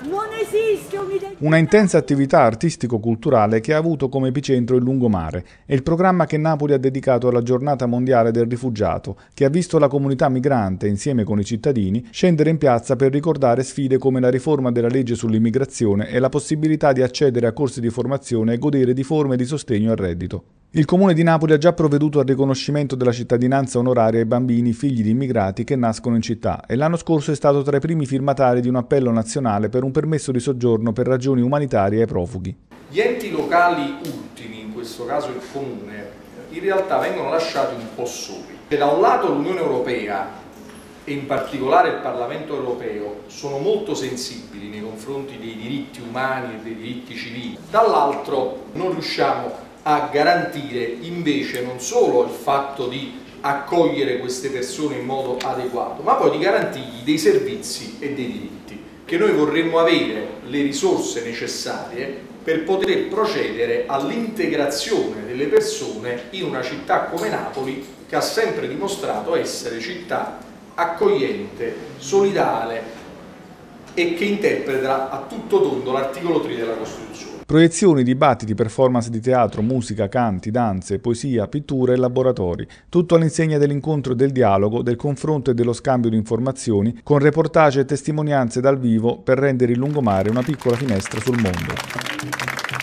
Non esiste un'identità. Una intensa attività artistico-culturale che ha avuto come epicentro il lungomare e il programma che Napoli ha dedicato alla Giornata Mondiale del Rifugiato, che ha visto la comunità migrante, insieme con i cittadini, scendere in piazza per ricordare sfide come la riforma della legge sull'immigrazione e la possibilità di accedere a corsi di formazione e godere di forme di sostegno al reddito. Il Comune di Napoli ha già provveduto al riconoscimento della cittadinanza onoraria ai bambini figli di immigrati che nascono in città e l'anno scorso è stato tra i primi firmatari di un appello nazionale per un permesso di soggiorno per ragioni umanitarie ai profughi. Gli enti locali ultimi, in questo caso il Comune, in realtà vengono lasciati un po' soli. Da un lato l'Unione Europea e in particolare il Parlamento Europeo sono molto sensibili nei confronti dei diritti umani e dei diritti civili, dall'altro non riusciamo a garantire invece non solo il fatto di accogliere queste persone in modo adeguato, ma poi di garantirgli dei servizi e dei diritti, che noi vorremmo avere le risorse necessarie per poter procedere all'integrazione delle persone in una città come Napoli, che ha sempre dimostrato essere città accogliente, solidale e che interpreta a tutto tondo l'articolo 3 della Costituzione. Proiezioni, dibattiti, performance di teatro, musica, canti, danze, poesia, pittura e laboratori. Tutto all'insegna dell'incontro e del dialogo, del confronto e dello scambio di informazioni, con reportage e testimonianze dal vivo per rendere il lungomare una piccola finestra sul mondo.